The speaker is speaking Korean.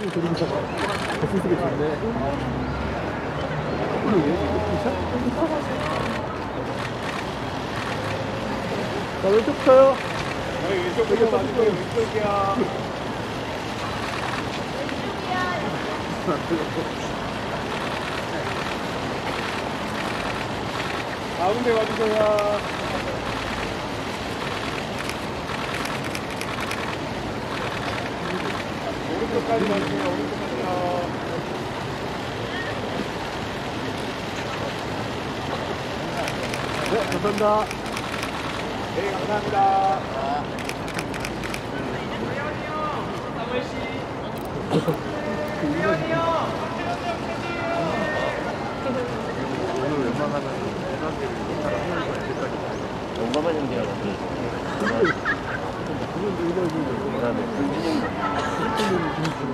그림자 쓰기 좋네. 자, 왼쪽 쳐요. 왼쪽으로 맞으세요. 왼쪽이야. 가운데 와주세요. 오른쪽까지 와주세요. 오른쪽까지요. 네, 감사합니다. 네, 감사합니다. 오늘 웬만하면 대단계를 못하라 하면서 애들까지 용감한 형제가 만들어줘. 그다음에 불균형